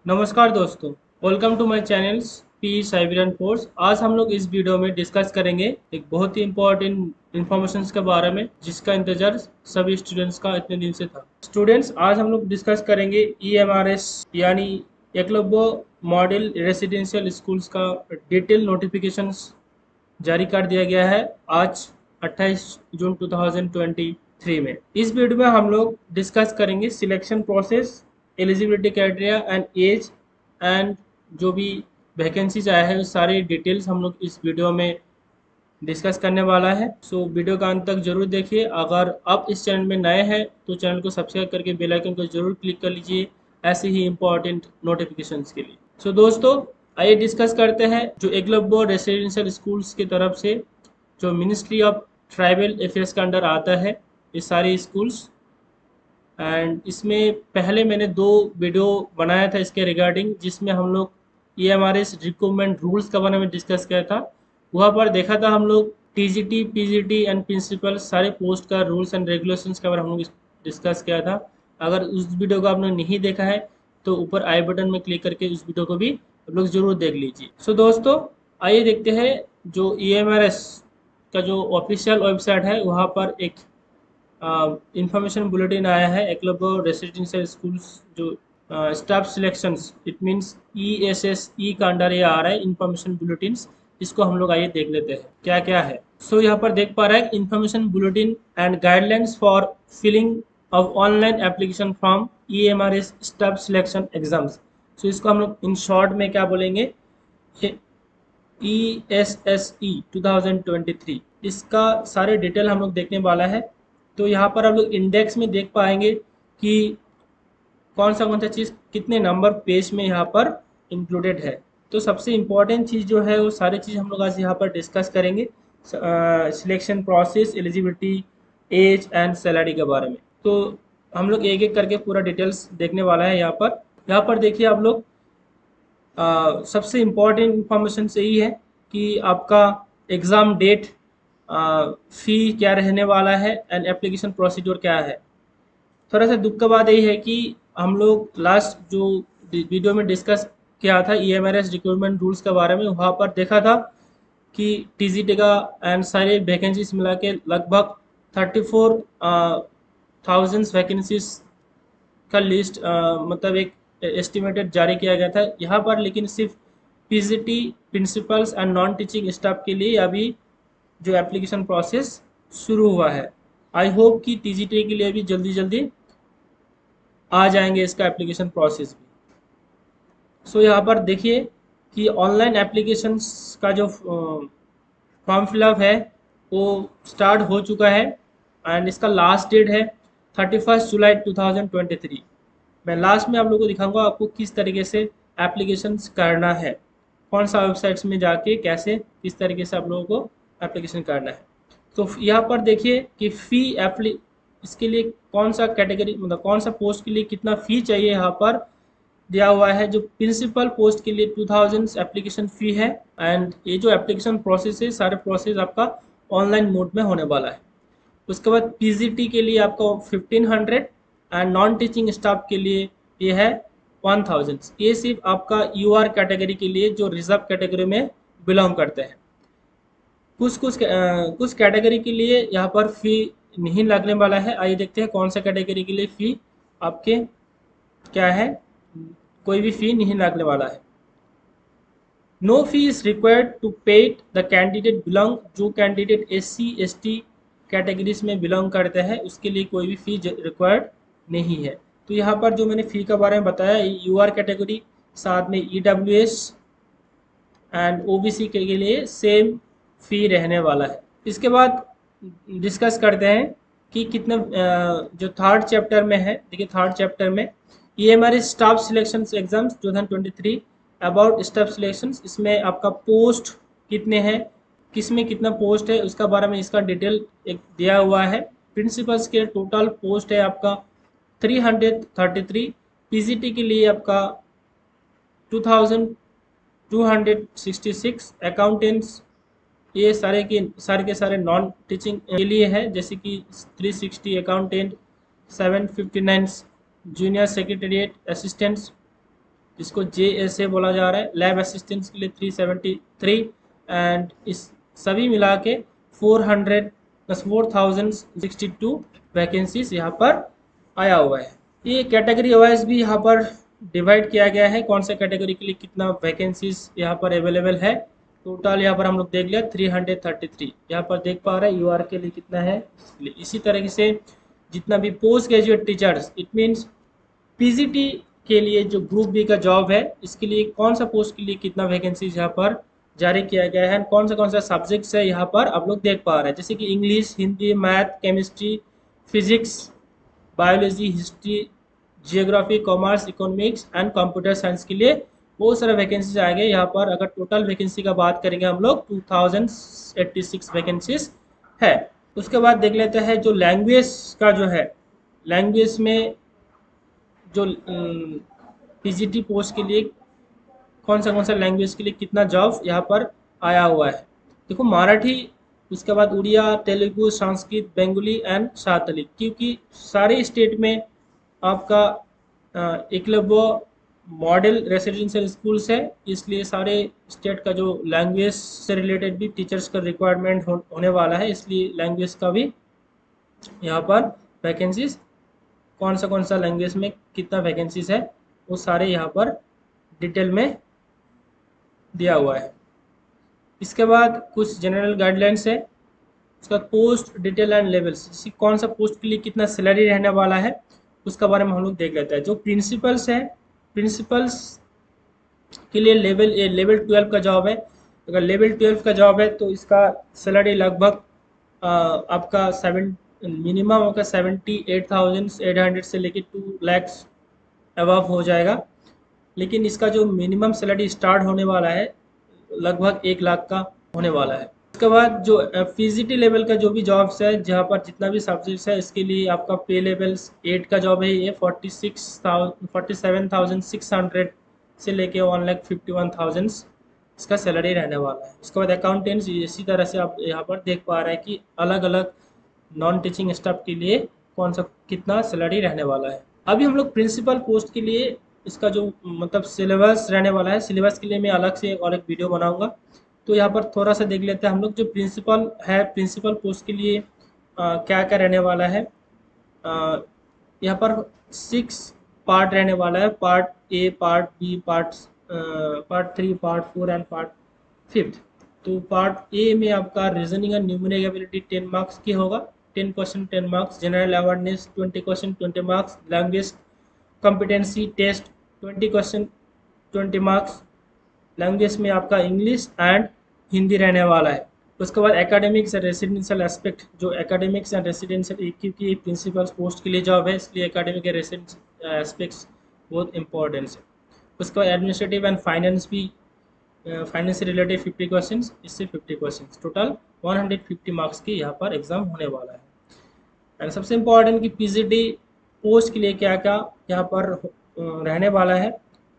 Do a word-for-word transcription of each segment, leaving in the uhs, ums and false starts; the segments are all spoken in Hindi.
नमस्कार दोस्तों, वेलकम टू माय चैनल्स पी साइबेरियन कोर्स। आज हम लोग इस वीडियो में डिस्कस करेंगे एक बहुत ही इम्पोर्टेंट इंफॉर्मेशन के बारे में जिसका इंतजार सभी स्टूडेंट्स का इतने दिन से था। स्टूडेंट्स, आज हम लोग डिस्कस करेंगे ई एम आर एस यानी एकलव्य मॉडल रेसिडेंशियल स्कूल्स का डिटेल नोटिफिकेशंस जारी कर दिया गया है आज अट्ठाईस जून दो हज़ार तेईस में। इस वीडियो में हम लोग डिस्कस करेंगे selection process, eligibility criteria and age and जो भी वैकेंसीज आया है सारी डिटेल्स हम लोग इस वीडियो में डिस्कस करने वाला है। सो वीडियो का अंत तक जरूर देखिए। अगर आप इस चैनल में नए हैं तो चैनल को सब्सक्राइब करके बेल आइकन को जरूर क्लिक कर लीजिए ऐसे ही इम्पोर्टेंट नोटिफिकेशंस के लिए। सो so, दोस्तों, आइए डिस्कस करते हैं जो एकलव्य रेसिडेंशियल स्कूल्स की तरफ से जो मिनिस्ट्री ऑफ ट्राइबल अफेयर्स के अंडर आता है ये सारे स्कूल्स। एंड इसमें पहले मैंने दो वीडियो बनाया था इसके रिगार्डिंग, जिसमें हम लोग E M R S recruitment rules के बारे में डिस्कस किया था। वहाँ पर देखा था हम लोग T G T, P G T and principal सारे पोस्ट का रूल्स एंड रेगुलेशंस के बारे में हम लोग डिस्कस किया था। अगर उस वीडियो को आपने नहीं देखा है तो ऊपर आई बटन में क्लिक करके उस वीडियो को भी आप लोग जरूर देख लीजिए। सो so, दोस्तों, आइए देखते हैं जो ई एम आर एस का जो ऑफिशियल वेबसाइट है वहाँ पर एक इंफॉर्मेशन बुलेटिन आया है एकलव्य रेसिडेंशियल स्कूल्स जो staff selections, it means E S S E का अंडर ये आ रहा है इंफॉर्मेशन बुलेटिन। इसको हम लोग आइए देख लेते हैं क्या क्या है। सो so, यहाँ पर देख पा रहा है information bulletin and guidelines for filling of online application form E M R S staff selection exams. So इसको हम लोग इन शॉर्ट में क्या बोलेंगे, E S S E two thousand twenty three. इसका सारे डिटेल हम लोग देखने वाला है। तो यहाँ पर आप लोग इंडेक्स में देख पाएंगे कि कौन सा कौन सा चीज़ कितने नंबर पेज में यहाँ पर इंक्लूडेड है। तो सबसे इम्पोर्टेंट चीज़ जो है वो सारी चीज़ हम लोग आज यहाँ पर डिस्कस करेंगे, selection process, eligibility, age and salary के बारे में। तो हम लोग एक एक करके पूरा डिटेल्स देखने वाला है। यहाँ पर यहाँ पर देखिए आप लोग, आ, सबसे इम्पोर्टेंट इंफॉर्मेशन से यही है कि आपका एग्ज़ाम डेट, फ़ी क्या रहने वाला है एंड एप्लीकेशन प्रोसीजर क्या है। थोड़ा सा दुख का बात यही है कि हम लोग लास्ट जो वीडियो में डिस्कस किया था E M R S recruitment rules के बारे में, वहाँ पर देखा था कि टी जी टी का एंड सारे वैकेंसीज मिला के लगभग थर्टी फोर थाउजेंड वैकेंसीज का लिस्ट, मतलब एक एस्टिमेटेड जारी किया गया था यहाँ पर। लेकिन सिर्फ P G T, principals and non teaching staff के लिए अभी जो एप्लीकेशन प्रोसेस शुरू हुआ है। आई होप कि टी जी टी के लिए भी जल्दी जल्दी आ जाएंगे इसका एप्लीकेशन प्रोसेस भी। सो so, यहाँ पर देखिए कि ऑनलाइन एप्लीकेशंस का जो फॉर्म फिलअप है वो स्टार्ट हो चुका है एंड इसका लास्ट डेट है thirty first July two thousand twenty three. मैं लास्ट में आप लोगों को दिखाऊंगा आपको किस तरीके से एप्लीकेशन करना है, कौन सा वेबसाइट्स में जाके कैसे किस तरीके से आप लोगों को एप्लीकेशन करना है। तो यहाँ पर देखिए कि फ़ी एप्ली इसके लिए कौन सा कैटेगरी, मतलब कौन सा पोस्ट के लिए कितना फ़ी चाहिए यहाँ पर दिया हुआ है। जो प्रिंसिपल पोस्ट के लिए टू थाउजेंड एप्लीकेशन फ़ी है एंड ये जो एप्लीकेशन प्रोसेस है सारे प्रोसेस आपका ऑनलाइन मोड में होने वाला है। उसके बाद पी जी टी के लिए आपका fifteen hundred and non teaching staff के लिए ये है वन थाउजेंड। ये सिर्फ आपका यू आर कैटेगरी के लिए जो रिजर्व कैटेगरी में बिलोंग करते हैं। कुछ कुछ आ, कुछ कैटेगरी के लिए यहाँ पर फ़ी नहीं लगने वाला है। आइए देखते हैं कौन सा कैटेगरी के लिए फ़ी आपके क्या है। कोई भी फ़ी नहीं लगने वाला है। No fee is required to paid the candidate belong, जो candidate S C S T categories में बिलोंग करते हैं उसके लिए कोई भी फ़ी रिक्वायर्ड नहीं है। तो यहाँ पर जो मैंने फ़ी के बारे में बताया, यू आर कैटेगरी, साथ में E W S and O B C के लिए सेम फ़ी रहने वाला है। इसके बाद डिस्कस करते हैं कि कितने जो थर्ड चैप्टर में है। देखिए थर्ड चैप्टर में E M R S staff selection exams two thousand twenty three about staff selections, इसमें आपका पोस्ट कितने हैं, किस में कितना पोस्ट है उसका बारे में इसका डिटेल एक दिया हुआ है। प्रिंसिपल्स के टोटल पोस्ट है आपका three hundred thirty three, P G T के लिए आपका two thousand two hundred sixty six, accountants ये सारे के सारे के सारे नॉन टीचिंग के लिए है, जैसे कि three sixty accountant, seven fifty nine junior secretariat assistants, जिसको जे एस ए बोला जा रहा है। लैब असिस्टेंट्स के लिए थ्री सेवेंटी थ्री एंड इस सभी मिला के four hundred plus four thousand sixty two vacancies यहाँ पर आया हुआ है। ये कैटेगरी वाइज भी यहाँ पर डिवाइड किया गया है, कौन से कैटेगरी के लिए कितना वैकेंसीज यहाँ पर अवेलेबल है। टोटल यहाँ पर हम लोग देख लिया थ्री हंड्रेड थर्टी थ्री, यहाँ पर देख पा रहे हैं यूआर के लिए कितना है इसके लिए। इसी तरीके से जितना भी post graduate teachers, it means PGT के लिए जो ग्रुप बी का जॉब है, इसके लिए कौन सा पोस्ट के लिए कितना वैकेंसीज यहाँ पर जारी किया गया है, कौन सा कौन सा सब्जेक्ट्स है यहाँ पर आप लोग देख पा रहे हैं। जैसे कि English, Hindi, math, chemistry, physics, biology, history, geography, commerce, economics and computer science के लिए बहुत सारे वैकेंसीज आएंगे यहाँ पर। अगर टोटल वैकेंसी का बात करेंगे हम लोग two thousand eighty six vacancies है। उसके बाद देख लेते हैं जो लैंग्वेज का जो है, लैंग्वेज में जो पीजीटी पोस्ट के लिए कौन सा कौन सा लैंग्वेज के लिए कितना जॉब यहाँ पर आया हुआ है। देखो मराठी, उसके बाद उड़िया, तेलुगु, संस्कृत, बंगाली एंड सातली, क्योंकि सारे स्टेट में आपका एकलव्य मॉडल रेसिडेंशियल स्कूल्स है, इसलिए सारे स्टेट का जो लैंग्वेज से रिलेटेड भी टीचर्स का रिक्वायरमेंट हो, होने वाला है, इसलिए लैंग्वेज का भी यहाँ पर वैकेंसीज कौन सा कौन सा लैंग्वेज में कितना वैकेंसीज है वो सारे यहाँ पर डिटेल में दिया हुआ है। इसके बाद कुछ जनरल गाइडलाइंस है। उसका पोस्ट डिटेल एंड लेवल्स, कौन सा पोस्ट के लिए कितना सैलरी रहने वाला है उसका बारे में हम लोग देख लेते हैं। जो प्रिंसिपल्स है, प्रिंसिपल्स के लिए लेवल ए लेवल ट्वेल्व का जॉब है। अगर लेवल ट्वेल्व का जॉब है तो इसका सैलरी लगभग आपका सेवन मिनिमम आपका seventy eight thousand eight hundred से लेके टू लैक्स अबव हो जाएगा, लेकिन इसका जो मिनिमम सैलरी स्टार्ट होने वाला है लगभग एक लाख का होने वाला है। उसके बाद जो पीजीटी लेवल का जो भी जॉब्स है, जहाँ पर जितना भी सब्जेक्ट्स है, इसके लिए आपका पे लेवल्स एट का जॉब है, ये forty six thousand forty seven thousand six hundred से लेके one lakh fifty one thousand इसका सैलरी रहने वाला है। उसके बाद अकाउंटेंट्स, इसी तरह से आप यहाँ पर देख पा रहे हैं कि अलग अलग नॉन टीचिंग स्टाफ के लिए कौन सा कितना सैलरी रहने वाला है। अभी हम लोग प्रिंसिपल पोस्ट के लिए इसका जो मतलब सिलेबस रहने वाला है, सिलेबस के लिए मैं अलग से और एक वीडियो बनाऊंगा। तो यहाँ पर थोड़ा सा देख लेते हैं हम लोग जो प्रिंसिपल है, प्रिंसिपल पोस्ट के लिए आ, क्या क्या रहने वाला है। आ, यहाँ पर सिक्स पार्ट रहने वाला है, part A, part B, part part three, part four and part fifth. तो पार्ट ए में आपका reasoning and numeric ability ten marks की होगा, ten question ten marks, general awareness twenty question twenty marks, language competency test twenty question twenty marks, language में आपका इंग्लिश एंड हिंदी रहने वाला है। उसके बाद एकेडमिक्स एंड रेसिडेंशियल एस्पेक्ट, जो एकेडमिक्स एंड रेसिडेंशियल, क्योंकि प्रिंसिपल पोस्ट के लिए जॉब है इसलिए एकेडमिक एंड रेसिडेंशियल एस्पेक्ट्स बहुत इंपॉर्टेंट है। उसके बाद एडमिनिस्ट्रेटिव एंड फाइनेंस भी, फाइनेंस से रिलेटेड फिफ्टी क्वेश्चन, इससे fifty question, total one hundred fifty marks की यहाँ पर एग्जाम होने वाला है। एंड सबसे इम्पोर्टेंट कि पीजीटी पोस्ट के लिए क्या क्या यहाँ पर रहने वाला है।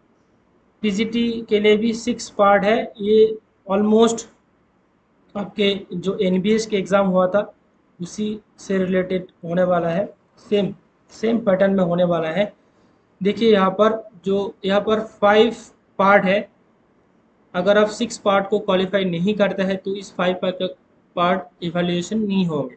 पीजीटी के लिए भी सिक्स पार्ट है, ये ऑलमोस्ट आपके जो एनबीएस के एग्ज़ाम हुआ था उसी से रिलेटेड होने वाला है, सेम सेम पैटर्न में होने वाला है। देखिए यहाँ पर जो यहाँ पर फाइव पार्ट है, अगर आप सिक्स पार्ट को क्वालिफाई नहीं करते हैं तो इस फाइव पार्ट इवैल्यूएशन नहीं होंगे।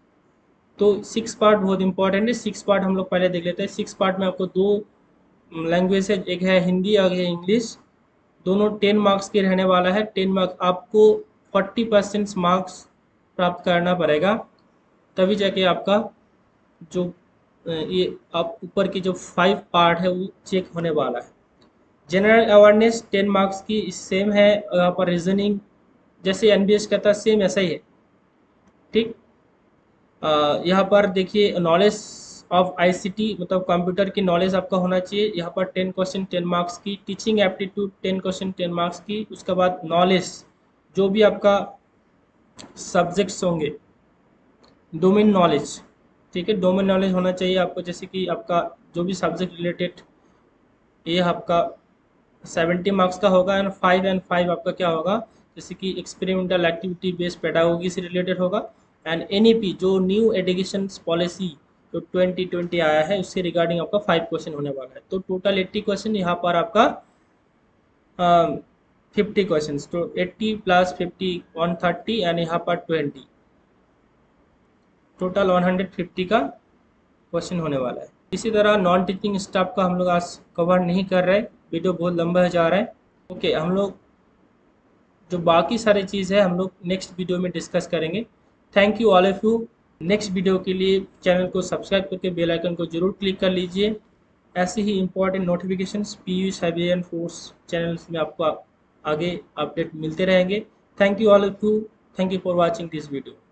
तो सिक्स पार्ट बहुत इंपॉर्टेंट है। सिक्स पार्ट हम लोग पहले देख लेते हैं। सिक्स पार्ट में आपको दो लैंग्वेज है, एक है हिंदी और एक है इंग्लिश, दोनों टेन मार्क्स के रहने वाला है। टेन मार्क्स आपको फोर्टी परसेंट मार्क्स प्राप्त करना पड़ेगा, तभी जाके आपका जो ये आप ऊपर की जो फाइव पार्ट है वो चेक होने वाला है। जनरल अवेयरनेस टेन मार्क्स की सेम है, यहाँ पर रीजनिंग जैसे एनबीएस कहता है सेम ऐसा ही है, ठीक। यहाँ पर देखिए नॉलेज ऑफ आईसीटी, मतलब कंप्यूटर की नॉलेज आपका होना चाहिए। यहाँ पर टेन क्वेश्चन टेन मार्क्स की, teaching aptitude ten question ten marks की। उसके बाद नॉलेज, जो भी आपका सब्जेक्ट्स होंगे, डोमेन नॉलेज, ठीक है, डोमेन नॉलेज होना चाहिए आपको। जैसे कि आपका जो भी सब्जेक्ट रिलेटेड, ये आपका सेवेंटी मार्क्स का होगा एंड फाइव एंड फाइव आपका क्या होगा, जैसे कि एक्सपेरिमेंटल एक्टिविटी बेस्ड पेडागोगी से रिलेटेड होगा। एंड एनईपी जो न्यू एजुकेशन पॉलिसी तो ट्वेंटी ट्वेंटी आया है, उससे रिगार्डिंग आपका फाइव क्वेश्चन होने वाला है। तो टोटल एट्टी क्वेश्चन यहाँ पर आपका फिफ्टी क्वेश्चन, तो eighty plus fifty one thirty and यहाँ पर twenty, total one hundred fifty का क्वेश्चन होने वाला है। इसी तरह नॉन टीचिंग स्टाफ का हम लोग आज कवर नहीं कर रहे, वीडियो बहुत लंबा हो जा रहा है। ओके, हम लोग जो बाकी सारी चीज़ है हम लोग नेक्स्ट वीडियो में डिस्कस करेंगे। Thank you all of you. Next video के लिए चैनल को सब्सक्राइब करके बेल आइकन को जरूर क्लिक कर लीजिए। ऐसे ही important notifications PU Siberian force channels में आपको आगे अपडेट मिलते रहेंगे। Thank you all of you. Thank you for watching this video.